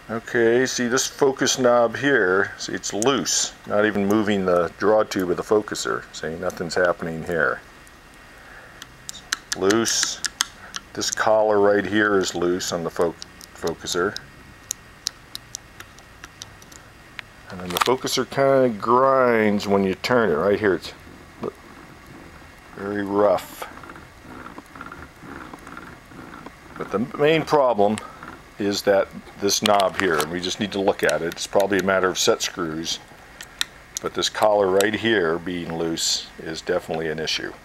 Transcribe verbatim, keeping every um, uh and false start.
Okay, see this focus knob here, see it's loose, not even moving the draw tube of the focuser. See, nothing's happening here. Loose. This collar right here is loose on the fo focuser. And then the focuser kind of grinds when you turn it. Right here, it's very rough. But the main problem is that this knob here, and we just need to look at it. It's probably a matter of set screws, but this collar right here being loose is definitely an issue.